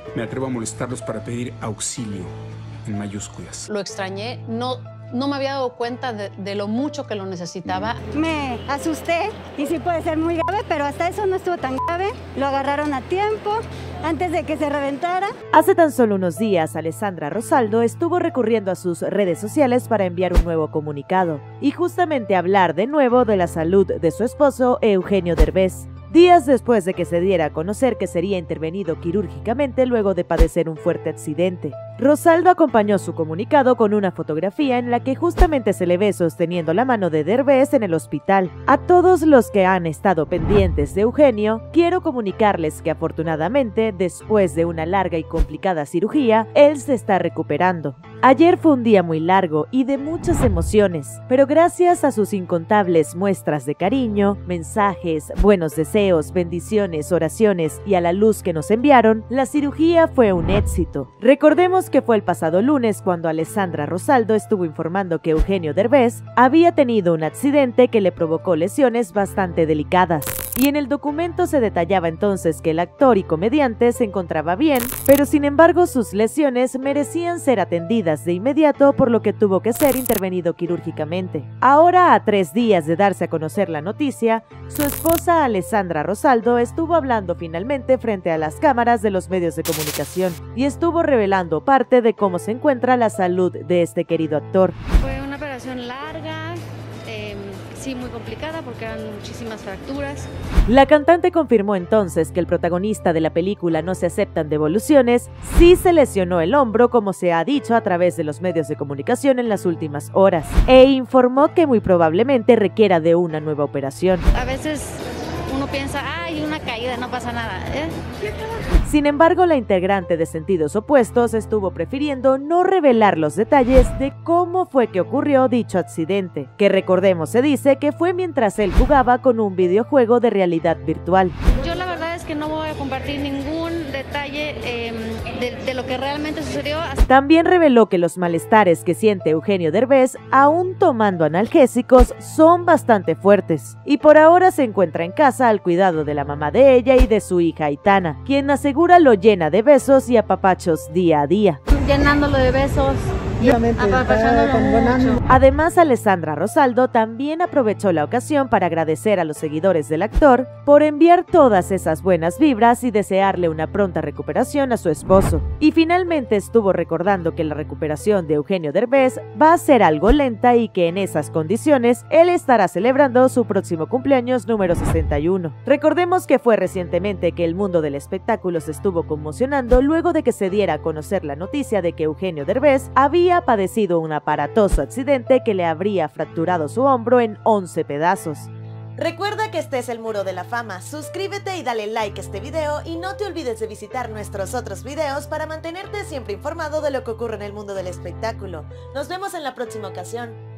Me atrevo a molestarlos para pedir auxilio, en mayúsculas. Lo extrañé, no me había dado cuenta de lo mucho que lo necesitaba. Me asusté y sí puede ser muy grave, pero hasta eso no estuvo tan grave. Lo agarraron a tiempo, antes de que se reventara. Hace tan solo unos días, Alessandra Rosaldo estuvo recurriendo a sus redes sociales para enviar un nuevo comunicado y justamente hablar de nuevo de la salud de su esposo Eugenio Derbez, días después de que se diera a conocer que sería intervenido quirúrgicamente luego de padecer un fuerte accidente. Rosaldo acompañó su comunicado con una fotografía en la que justamente se le ve sosteniendo la mano de Derbez en el hospital. A todos los que han estado pendientes de Eugenio, quiero comunicarles que afortunadamente, después de una larga y complicada cirugía, él se está recuperando. Ayer fue un día muy largo y de muchas emociones, pero gracias a sus incontables muestras de cariño, mensajes, buenos deseos, bendiciones, oraciones y a la luz que nos enviaron, la cirugía fue un éxito. Recordemos que fue el pasado lunes cuando Alessandra Rosaldo estuvo informando que Eugenio Derbez había tenido un accidente que le provocó lesiones bastante delicadas. Y en el documento se detallaba entonces que el actor y comediante se encontraba bien, pero sin embargo sus lesiones merecían ser atendidas de inmediato, por lo que tuvo que ser intervenido quirúrgicamente. Ahora, a 3 días de darse a conocer la noticia, su esposa Alessandra Rosaldo estuvo hablando finalmente frente a las cámaras de los medios de comunicación y estuvo revelando parte de cómo se encuentra la salud de este querido actor. Fue una operación larga, sí, muy complicada porque eran muchísimas fracturas. La cantante confirmó entonces que el protagonista de la película No se aceptan devoluciones sí se lesionó el hombro, como se ha dicho a través de los medios de comunicación en las últimas horas, e informó que muy probablemente requiera de una nueva operación. A veces uno piensa, ay, una caída, no pasa nada. Sin embargo, la integrante de Sentidos Opuestos estuvo prefiriendo no revelar los detalles de cómo fue que ocurrió dicho accidente, que recordemos se dice que fue mientras él jugaba con un videojuego de realidad virtual. Yo la verdad es que no voy a compartir ningún detalle de lo que realmente sucedió. También reveló que los malestares que siente Eugenio Derbez, aún tomando analgésicos, son bastante fuertes, y por ahora se encuentra en casa al cuidado de la mamá de ella y de su hija Aitana, quien asegura lo llena de besos y apapachos día a día. Llenándolo de besos, apapachándolo mucho. Además, Alessandra Rosaldo también aprovechó la ocasión para agradecer a los seguidores del actor por enviar todas esas buenas vibras y desearle una pronta recuperación a su esposo. Y finalmente estuvo recordando que la recuperación de Eugenio Derbez va a ser algo lenta y que en esas condiciones él estará celebrando su próximo cumpleaños número 61. Recordemos que fue recientemente que el mundo del espectáculo se estuvo conmocionando luego de que se diera a conocer la noticia de que Eugenio Derbez había padecido un aparatoso accidente que le habría fracturado su hombro en 11 pedazos. Recuerda que este es el Muro de la Fama, suscríbete y dale like a este video y no te olvides de visitar nuestros otros videos para mantenerte siempre informado de lo que ocurre en el mundo del espectáculo. Nos vemos en la próxima ocasión.